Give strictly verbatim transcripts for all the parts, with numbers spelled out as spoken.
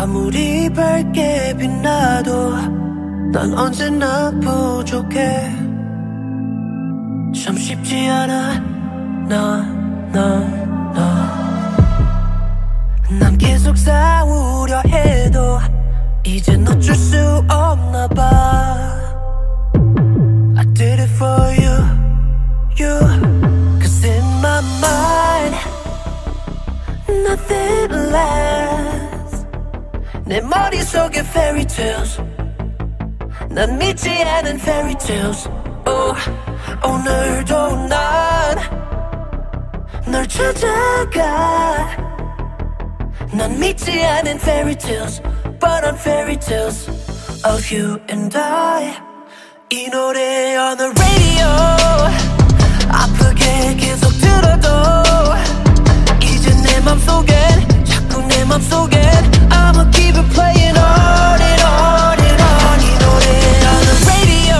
아무리 밝게 빛나도 난 언제나 부족해. 참 쉽지 않아 나, 나, 나. 난 계속 싸우려 해도 이젠 어쩔 수 없나 봐. I did it for you, you. Cause in my mind nothing lasts. 내 머릿속에 fairy tales. 난 믿지 않은 fairy tales. Oh, 오늘도 난 널 찾아가. 난 믿지 않은 fairy tales, but on fairy tales of you and I. 이 노래 on the radio 아프게 계속 들어도 이제 내 맘속엔 자꾸 내 맘속엔 I'ma keep it playing on and on and on. 이 노래 on the radio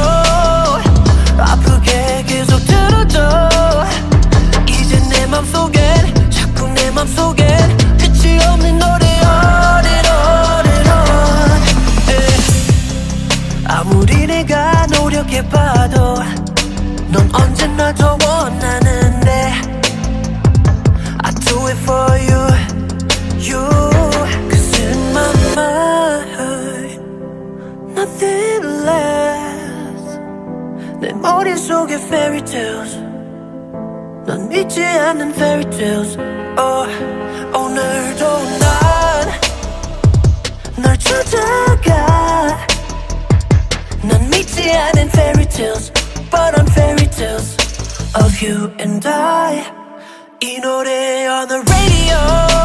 아프게 계속 들어도 이제 내 맘속엔 자꾸 내 맘속엔 끝이 없는 노래 on and on and on. yeah. 아무리 내가 노력해봐도 넌 언제나 더 원하는데 I do it for you, you. Cause in my mind nothing lasts. 내 머릿속에 fairy tales. 난 믿지 않는 fairy tales. Oh, 오늘도 난 널 찾아가. 난 믿지 않은 fairy tales, but on fairy tales of you and I. 이 노래 on the radio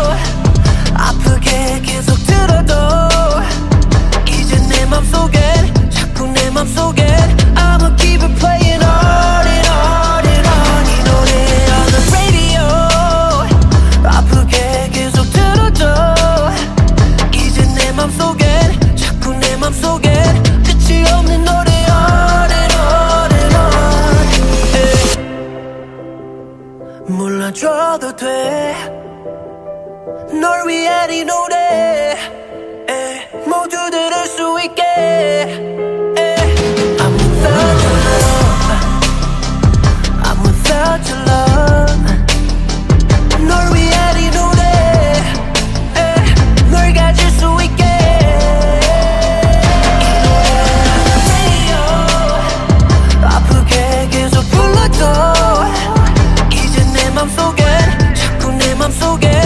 아프게 계속 들어도 이제 내 맘속엔 자꾸 내 맘속엔 I'ma keep it playing on and on and on. 이 노래 on the radio 아프게 계속 들어도 이제 내 맘속엔 자꾸 내 맘속엔 끝이 없는 노래 on and on and on. yeah. 몰라줘도 돼 널 위한 이 노래. yeah. 모두 들을 수 있게. yeah. I'm without your love, I'm without your love. 널 위한 이 노래. yeah. 널 가질 수 있게. 아프게 계속 불러도 이제 내 맘속엔 자꾸 내 맘속엔